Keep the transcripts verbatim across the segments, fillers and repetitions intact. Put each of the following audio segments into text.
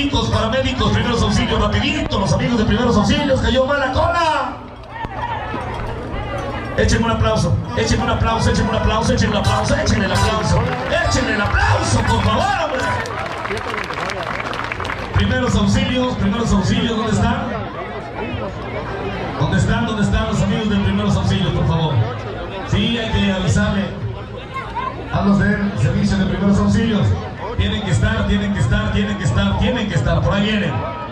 médicos, paramédicos, primeros auxilios, rapidito, los amigos de primeros auxilios, cayó mala cola. Échenme un aplauso, échenme un aplauso, échenme un aplauso, échenme un aplauso, échenme el aplauso, échenme el aplauso, por favor, hombre. Primeros auxilios, primeros auxilios, ¿dónde están? ¿Dónde están? ¿Dónde están los amigos de primeros auxilios, por favor? Sí, hay que avisarle a los del servicio de primeros auxilios. Tienen que estar, tienen que estar, tienen que estar, tienen que estar, por ahí vienen.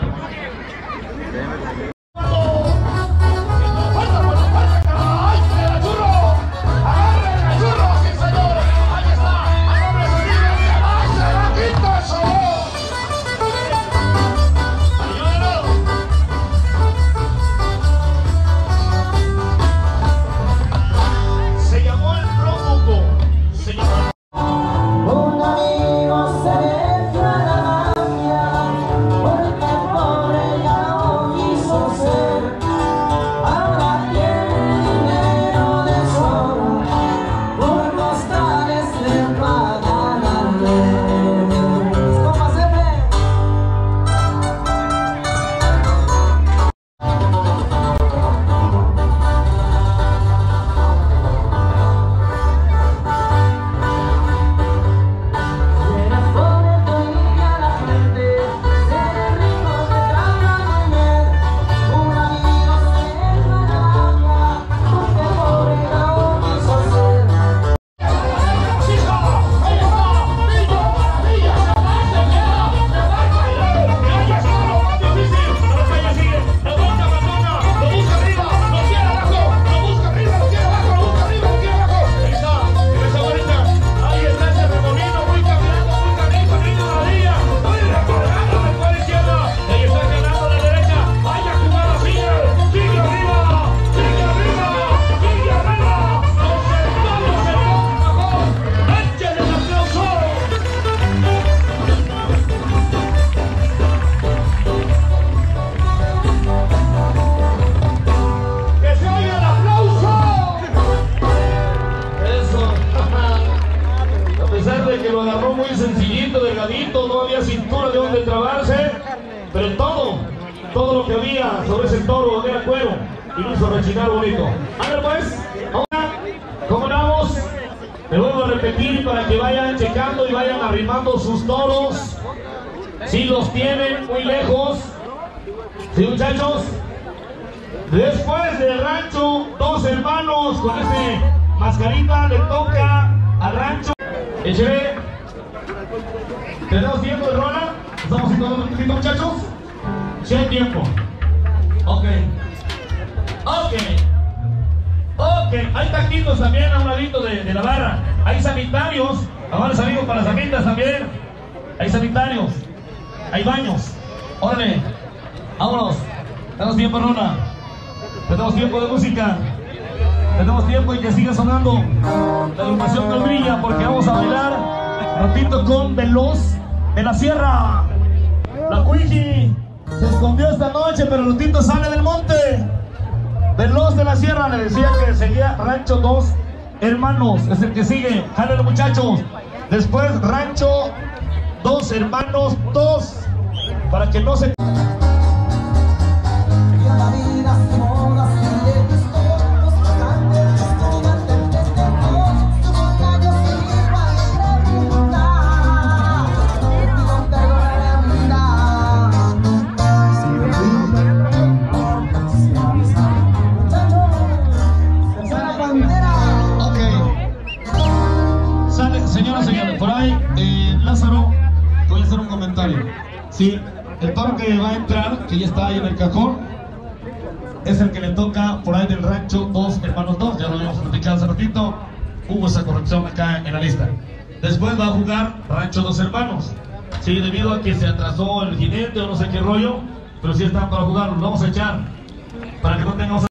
No había cintura de donde trabarse, pero todo, todo lo que había sobre ese toro era cuero y lo hizo rechinar bonito. A ver pues, ahora, ¿cómo vamos? Me vuelvo a repetir para que vayan checando y vayan arrimando sus toros. Si los tienen muy lejos, ¿sí, muchachos? Después del rancho, dos hermanos con este mascarita le toca al rancho. Écheme. ¿Tenemos tiempo de rola? ¿Estamos haciendo un poquito, muchachos? Sí hay tiempo. Ok. Ok. Ok. Hay taquitos también a un ladito de, de la barra. Hay sanitarios. Ahora amigos para las amitas también. Hay sanitarios. Hay baños. Órale. Vámonos. Tenemos tiempo de rola. Tenemos tiempo de música. Tenemos tiempo y que siga sonando la agrupación que brilla, porque vamos a bailar ratito con Veloz de la Sierra. La Cuiji se escondió esta noche, pero Lutito sale del monte. Veloz de la Sierra, le decía que seguía Rancho Dos Hermanos, es el que sigue. Jálalo, muchachos. Después Rancho Dos Hermanos Dos, para que no se... Sí, el toro que va a entrar, que ya está ahí en el cajón, es el que le toca por ahí del Rancho Dos Hermanos Dos. Ya lo habíamos platicado hace ratito, hubo esa corrección acá en la lista. Después va a jugar Rancho Dos Hermanos. Sí, debido a que se atrasó el jinete o no sé qué rollo, pero sí están para jugar, los vamos a echar para que no tengamos...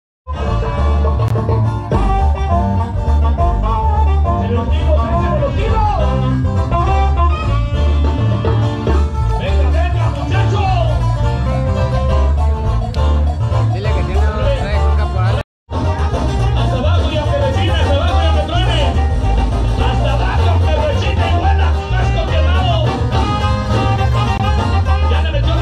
Ya le metió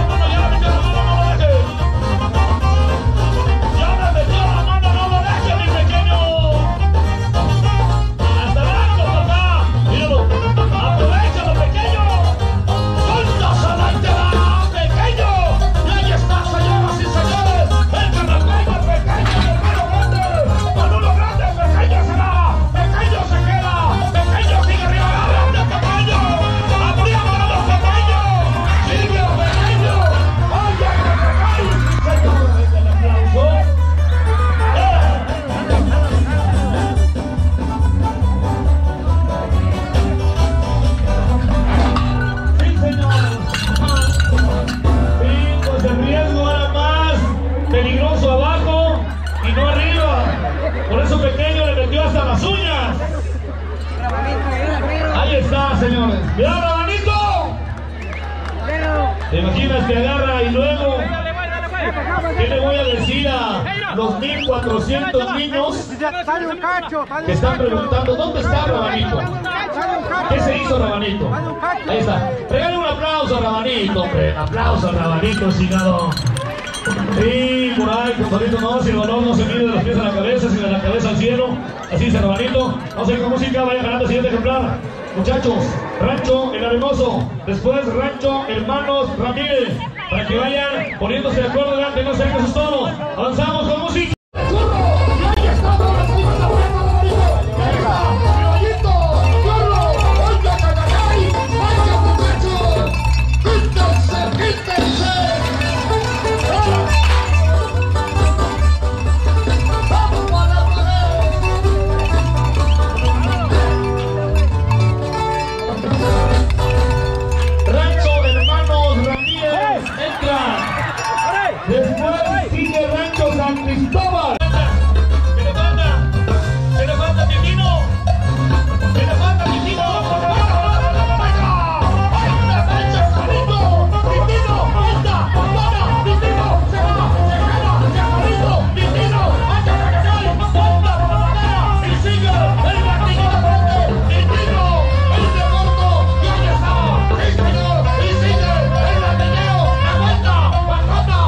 señores. ¡Mira, Rabanito! ¿Te imaginas que agarra y luego? ¿Qué le voy a decir a los mil cuatrocientos niños que están preguntando dónde está Rabanito? ¿Qué se hizo Rabanito? Ahí está. Regale un aplauso a Rabanito, hombre. Aplauso a Rabanito, chingado. Sí, por ahí, compadrito, no, si el valor no se mide de los pies a la cabeza, sino de la cabeza al cielo. Así dice Rabanito. Vamos a ir con música, vaya ganando el siguiente ejemplar. Muchachos, Rancho El Arenoso, después Rancho Hermanos Ramírez, para que vayan poniéndose de acuerdo delante, no se hagan sus tonos. Avanzamos con música. Después sigue Rancho San Cristóbal. ¿Qué le falta? ¿Qué le falta, Titino? ¿Qué le falta, Titino? ¡Hay una mancha, Juanito! ¡Titino! ¡Anda! ¡Para! ¡Titino! ¡Se va! ¡Se queda! ¡Se Juanito! ¡Titino! ¡Anda, Cacacay! ¡Anda! ¡Para! ¡Y sigue el martillo de frente! ¡Titino! ¡El de corto! ¡Y ahí está! ¡Sí, señor! ¡Y sigue el martilleo! ¡Aguanta! ¡Bajata!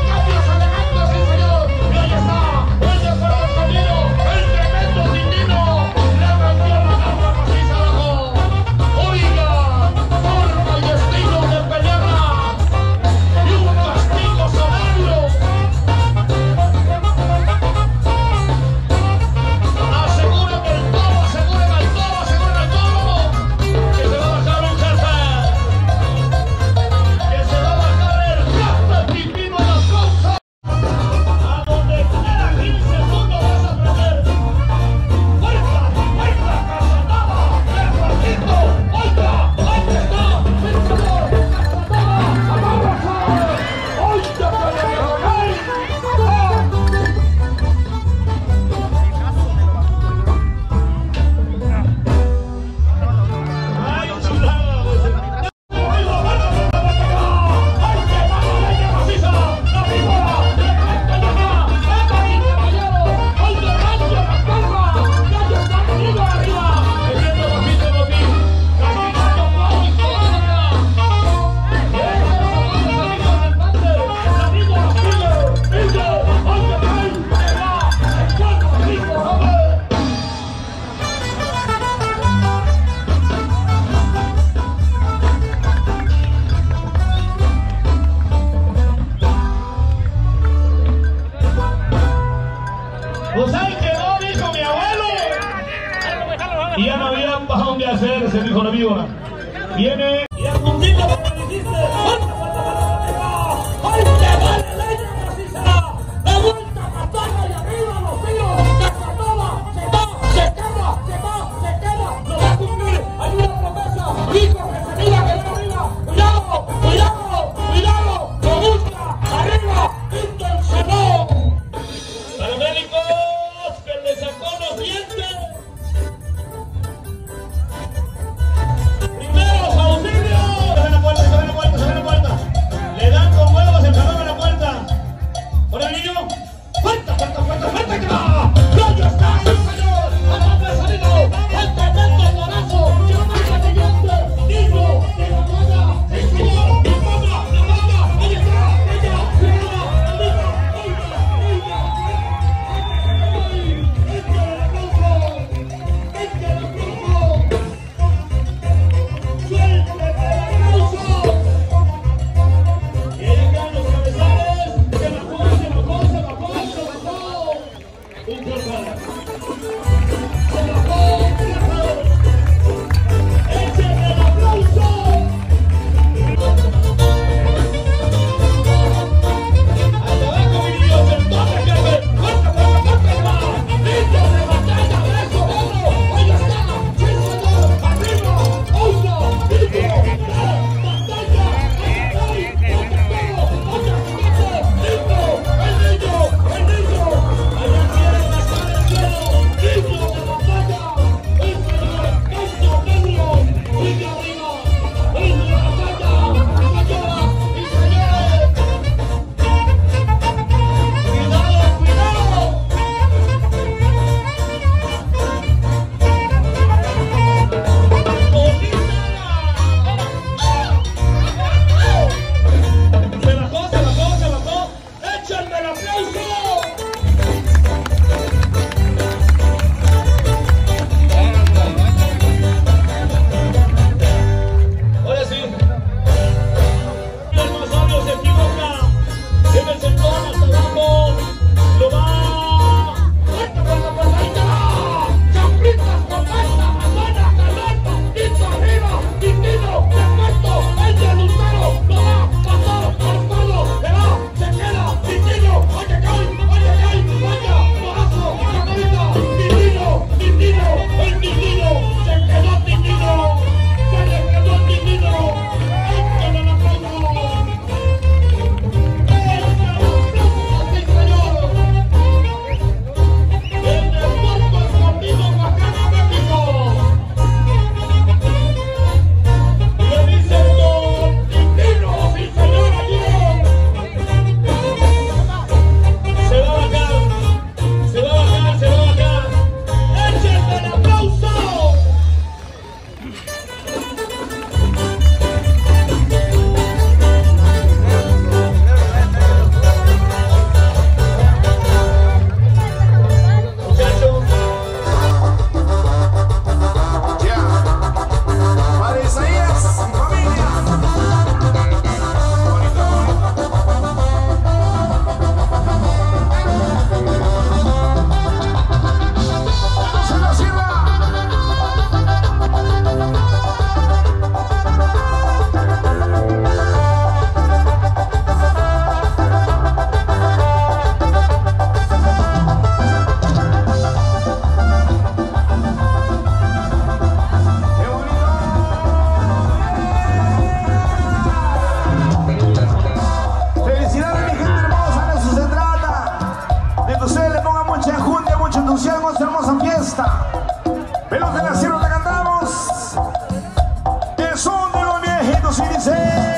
Pues ahí quedó, dijo mi abuelo. Y ya no había para dónde hacerse, dijo la víbora. Viene y al puntito que me dijiste. ¡Ay, te vale leña, así será! ¡De vuelta, katana y arriba los tiros! ¡Se katana! ¡Se va! ¡Se quema! ¡Se va! ¡Se quema! ¡Lo va a cumplir! ¡Hay una promesa! ¡Hijo que se mira que no arriba! ¡Cuidado! ¡Cuidado! ¡Cuidado! ¡Lo busca! ¡Arriba! ¡Intencionó! ¡Paramédicos! ¡Que le sacó los dientes! ¡Primeros auxilios! continuamos esta hermosa fiesta. Pelos de la sierra la cantamos. El son de los viejitos y dice.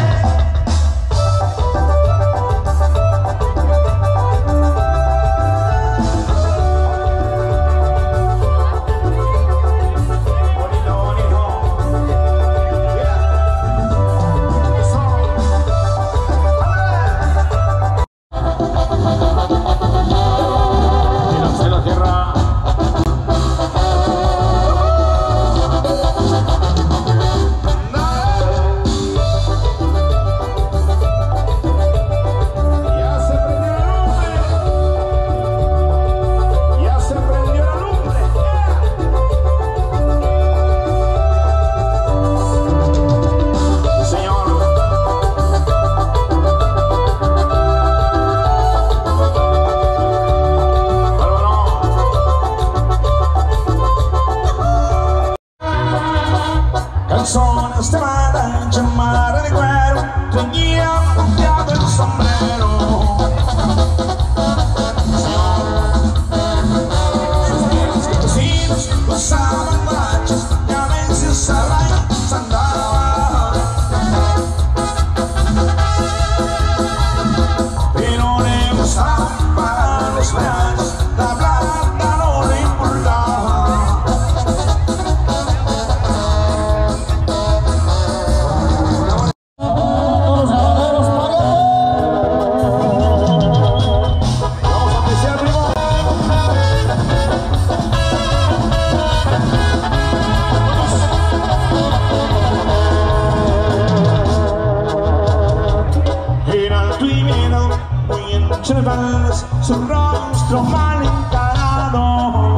Calzones de mala, chamarra de cuero, tenía punteado el sombrero. Sus pies campesinos usaban guarachas y a veces a rayas andaba. Pero le gustaban para los reales, la plata no le importaba. Su rostro mal encarado,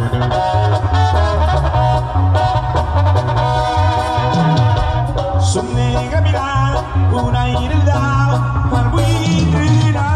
su negra mirada, un aire dado al buitre.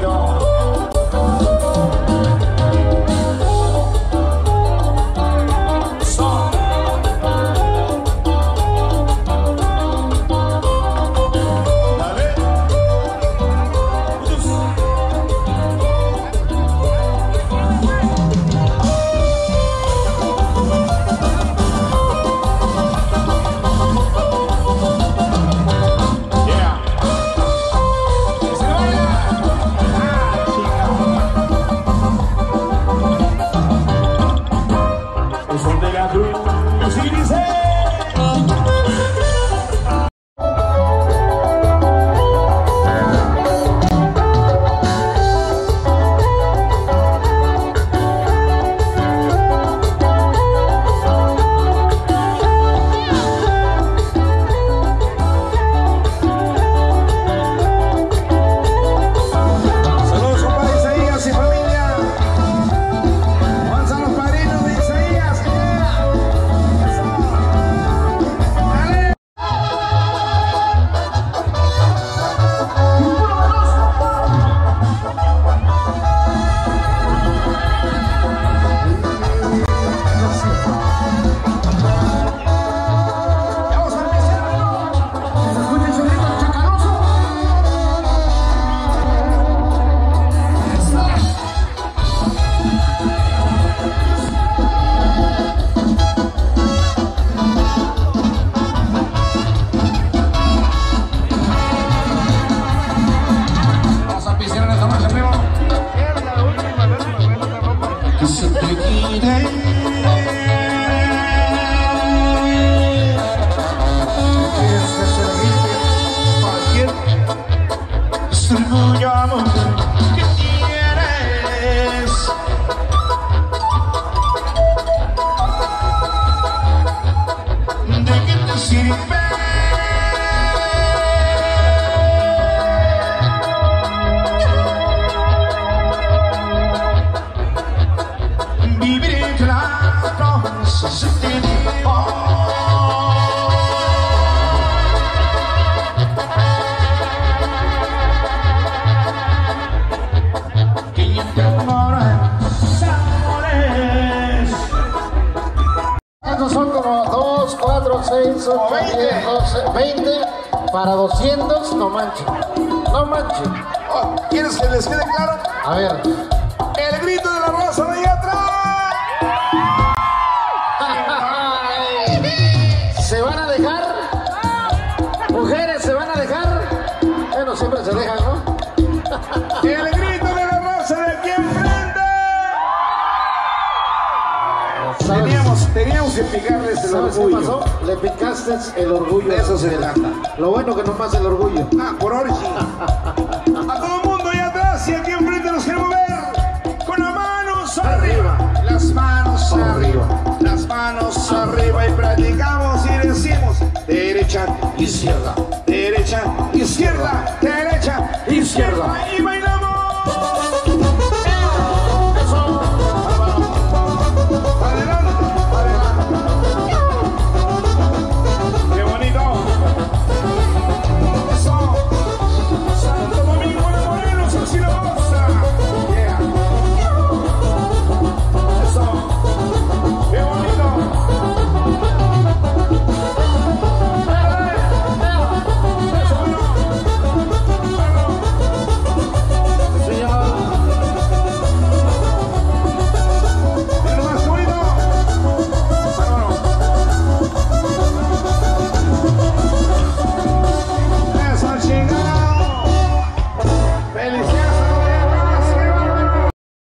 Orgullo, amor, que tienes. ¿De qué te sirve? Vivir entre las promesas de tiempo. Son como dos, cuatro, seis, ocho, diez, doce, veinte para doscientos, no manchen, no manchen. Oh, ¿quieres que les quede claro? A ver. El grito de la raza de allá atrás. algunos siempre se dejan, ¿no? El grito de la raza de aquí enfrente. Teníamos, teníamos que picarles el ¿Sabes orgullo. qué pasó? Le picaste el orgullo. De eso se trata. Lo bueno que nomás el orgullo. Ah, por hoy sí. A todo el mundo allá atrás y aquí enfrente nos queremos ver con las manos arriba. Las manos arriba. Las manos arriba y practicamos y decimos derecha, izquierda,